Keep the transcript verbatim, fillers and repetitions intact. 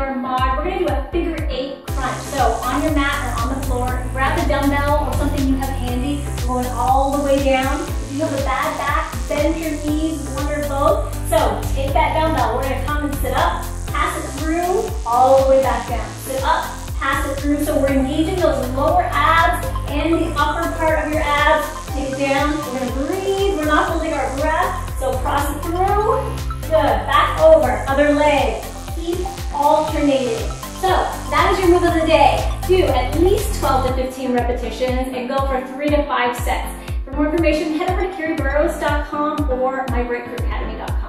or mod. We're gonna do a figure eight crunch. So on your mat or on the floor, grab a dumbbell or something you have handy. We're going all the way down. If you have a bad back, bend your knees, one or both. So take that dumbbell. We're gonna come and sit up, pass it through, all the way back down. Sit up, pass it through. So we're engaging those lower abs and the upper part of your abs. Take it down. We're gonna breathe. We're not holding our breath. So cross it through. Good. Back over. Other leg. Keep alternating. So that is your move of the day. Do at least twelve to fifteen repetitions and go for three to five sets. For more information, head over to carrie burrows dot com or my breakthrough academy dot com.